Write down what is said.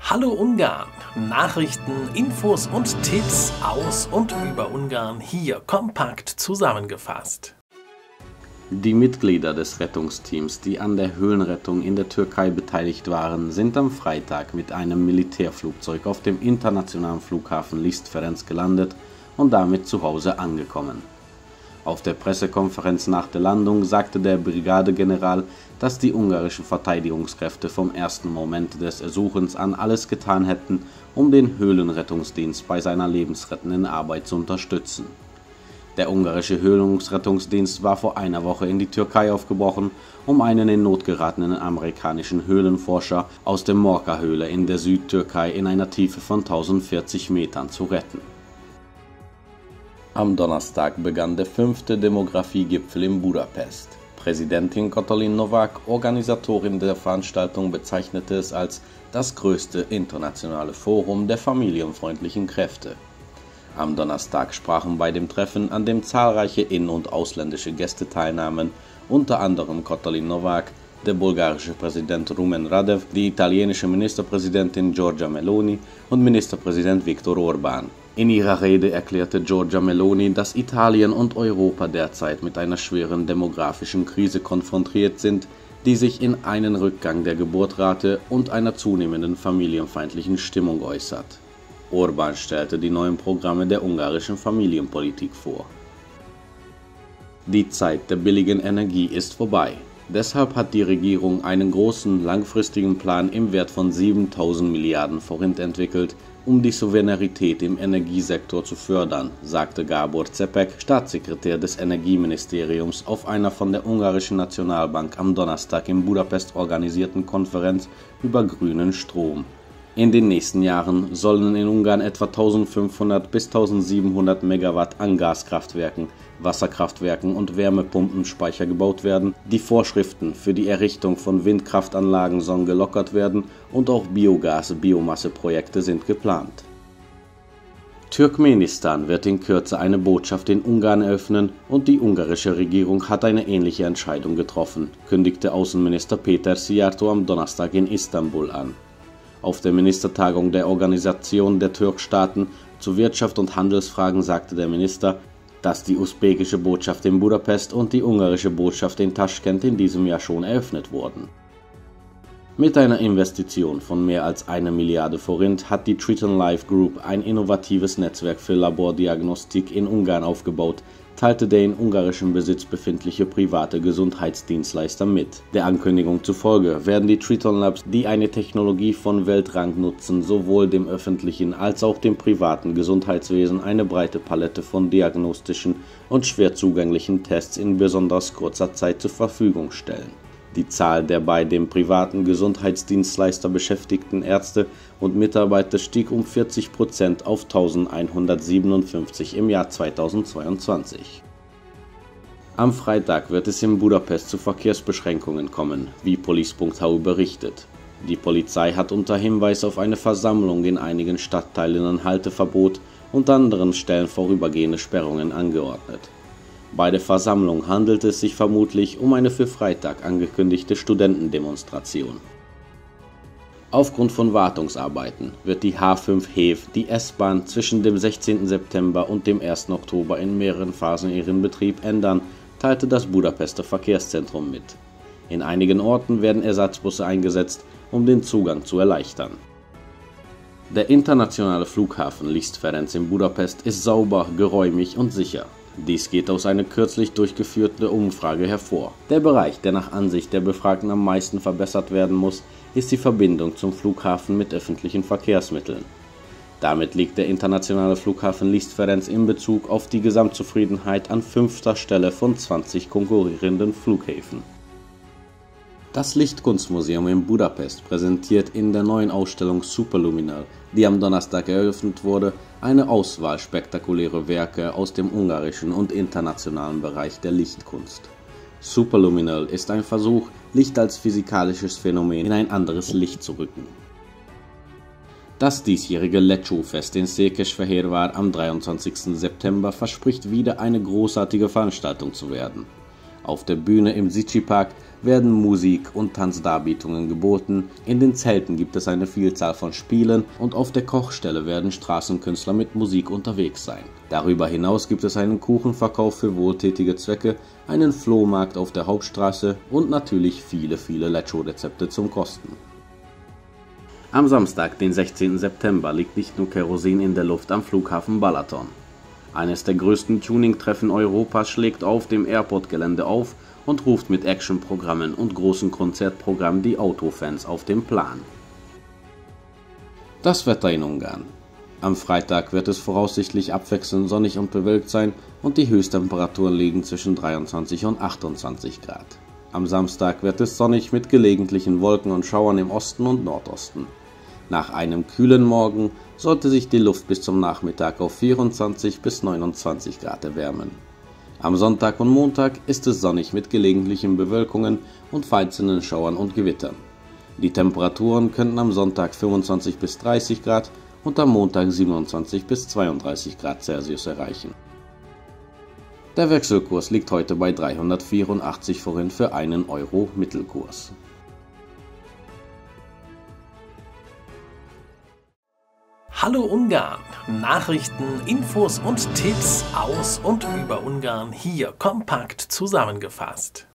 Hallo Ungarn! Nachrichten, Infos und Tipps aus und über Ungarn hier kompakt zusammengefasst. Die Mitglieder des Rettungsteams, die an der Höhlenrettung in der Türkei beteiligt waren, sind am Freitag mit einem Militärflugzeug auf dem internationalen Flughafen List-Ferenc gelandet und damit zu Hause angekommen. Auf der Pressekonferenz nach der Landung sagte der Brigadegeneral, dass die ungarischen Verteidigungskräfte vom ersten Moment des Ersuchens an alles getan hätten, um den Höhlenrettungsdienst bei seiner lebensrettenden Arbeit zu unterstützen. Der ungarische Höhlenrettungsdienst war vor einer Woche in die Türkei aufgebrochen, um einen in Not geratenen amerikanischen Höhlenforscher aus der Morka-Höhle in der Südtürkei in einer Tiefe von 1040 Metern zu retten. Am Donnerstag begann der 5. Demografiegipfel in Budapest. Präsidentin Katalin Novák, Organisatorin der Veranstaltung, bezeichnete es als das größte internationale Forum der familienfreundlichen Kräfte. Am Donnerstag sprachen bei dem Treffen, an dem zahlreiche in- und ausländische Gäste teilnahmen, unter anderem Katalin Novák, der bulgarische Präsident Rumen Radev, die italienische Ministerpräsidentin Giorgia Meloni und Ministerpräsident Viktor Orbán. In ihrer Rede erklärte Giorgia Meloni, dass Italien und Europa derzeit mit einer schweren demografischen Krise konfrontiert sind, die sich in einen Rückgang der Geburtenrate und einer zunehmenden familienfeindlichen Stimmung äußert. Orbán stellte die neuen Programme der ungarischen Familienpolitik vor. Die Zeit der billigen Energie ist vorbei. Deshalb hat die Regierung einen großen, langfristigen Plan im Wert von 7.000 Milliarden Forint entwickelt, um die Souveränität im Energiesektor zu fördern, sagte Gábor Czepek, Staatssekretär des Energieministeriums, auf einer von der ungarischen Nationalbank am Donnerstag in Budapest organisierten Konferenz über grünen Strom. In den nächsten Jahren sollen in Ungarn etwa 1500 bis 1700 Megawatt an Gaskraftwerken, Wasserkraftwerken und Wärmepumpenspeicher gebaut werden. Die Vorschriften für die Errichtung von Windkraftanlagen sollen gelockert werden und auch Biomasse-Projekte sind geplant. Turkmenistan wird in Kürze eine Botschaft in Ungarn eröffnen und die ungarische Regierung hat eine ähnliche Entscheidung getroffen, kündigte Außenminister Péter Szijjártó am Donnerstag in Istanbul an. Auf der Ministertagung der Organisation der Türkstaaten zu Wirtschaft und Handelsfragen sagte der Minister, dass die usbekische Botschaft in Budapest und die ungarische Botschaft in Taschkent in diesem Jahr schon eröffnet wurden. Mit einer Investition von mehr als 1 Milliarde Forint hat die Triton Life Group ein innovatives Netzwerk für Labordiagnostik in Ungarn aufgebaut, teilte der in ungarischem Besitz befindliche private Gesundheitsdienstleister mit. Der Ankündigung zufolge werden die Triton Labs, die eine Technologie von Weltrang nutzen, sowohl dem öffentlichen als auch dem privaten Gesundheitswesen eine breite Palette von diagnostischen und schwer zugänglichen Tests in besonders kurzer Zeit zur Verfügung stellen. Die Zahl der bei dem privaten Gesundheitsdienstleister beschäftigten Ärzte und Mitarbeiter stieg um 40% auf 1157 im Jahr 2022. Am Freitag wird es in Budapest zu Verkehrsbeschränkungen kommen, wie police.hu berichtet. Die Polizei hat unter Hinweis auf eine Versammlung in einigen Stadtteilen ein Halteverbot und an anderen Stellen vorübergehende Sperrungen angeordnet. Bei der Versammlung handelt es sich vermutlich um eine für Freitag angekündigte Studentendemonstration. Aufgrund von Wartungsarbeiten wird die H5 HEV, die S-Bahn, zwischen dem 16. September und dem 1. Oktober in mehreren Phasen ihren Betrieb ändern, teilte das Budapester Verkehrszentrum mit. In einigen Orten werden Ersatzbusse eingesetzt, um den Zugang zu erleichtern. Der internationale Flughafen List-Ferenc in Budapest ist sauber, geräumig und sicher. Dies geht aus einer kürzlich durchgeführten Umfrage hervor. Der Bereich, der nach Ansicht der Befragten am meisten verbessert werden muss, ist die Verbindung zum Flughafen mit öffentlichen Verkehrsmitteln. Damit liegt der internationale Flughafen List-Ferenc in Bezug auf die Gesamtzufriedenheit an 5. Stelle von 20 konkurrierenden Flughäfen. Das Lichtkunstmuseum in Budapest präsentiert in der neuen Ausstellung Superluminal, die am Donnerstag eröffnet wurde, eine Auswahl spektakulärer Werke aus dem ungarischen und internationalen Bereich der Lichtkunst. Superluminal ist ein Versuch, Licht als physikalisches Phänomen in ein anderes Licht zu rücken. Das diesjährige Lecsó-Fest in Székesfehérvár am 23. September verspricht wieder eine großartige Veranstaltung zu werden. Auf der Bühne im Zichy Park werden Musik- und Tanzdarbietungen geboten, in den Zelten gibt es eine Vielzahl von Spielen und auf der Kochstelle werden Straßenkünstler mit Musik unterwegs sein. Darüber hinaus gibt es einen Kuchenverkauf für wohltätige Zwecke, einen Flohmarkt auf der Hauptstraße und natürlich viele Lecho-Rezepte zum Kosten. Am Samstag, den 16. September, liegt nicht nur Kerosin in der Luft am Flughafen Balaton. Eines der größten Tuning-Treffen Europas schlägt auf dem Airport-Gelände auf und ruft mit Actionprogrammen und großen Konzertprogrammen die Autofans auf den Plan. Das Wetter in Ungarn. Am Freitag wird es voraussichtlich abwechselnd sonnig und bewölkt sein und die Höchsttemperaturen liegen zwischen 23 und 28 Grad. Am Samstag wird es sonnig mit gelegentlichen Wolken und Schauern im Osten und Nordosten. Nach einem kühlen Morgen sollte sich die Luft bis zum Nachmittag auf 24 bis 29 Grad erwärmen. Am Sonntag und Montag ist es sonnig mit gelegentlichen Bewölkungen und vereinzelten Schauern und Gewittern. Die Temperaturen könnten am Sonntag 25 bis 30 Grad und am Montag 27 bis 32 Grad Celsius erreichen. Der Wechselkurs liegt heute bei 384 Forint für einen Euro Mittelkurs. Hallo Ungarn! Nachrichten, Infos und Tipps aus und über Ungarn hier kompakt zusammengefasst.